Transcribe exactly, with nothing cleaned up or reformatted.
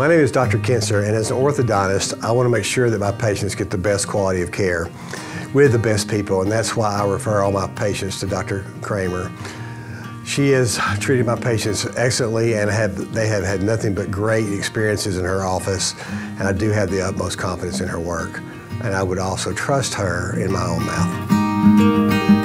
My name is Doctor Kincer, and as an orthodontist, I want to make sure that my patients get the best quality of care with the best people, and that's why I refer all my patients to Doctor Kramer. She has treated my patients excellently, and have, they have had nothing but great experiences in her office, and I do have the utmost confidence in her work. And I would also trust her in my own mouth.